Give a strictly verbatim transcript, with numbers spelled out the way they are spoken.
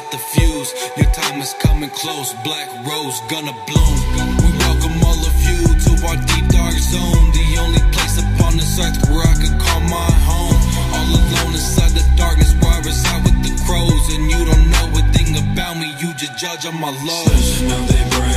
the fuse. Your time is coming close, black rose gonna bloom. We welcome all of you to our deep dark zone, the only place upon this earth where I could call my home. All alone inside the darkness where I reside with the crows, and you don't know a thing about me, you just judge on my lows. Snatching up they brains,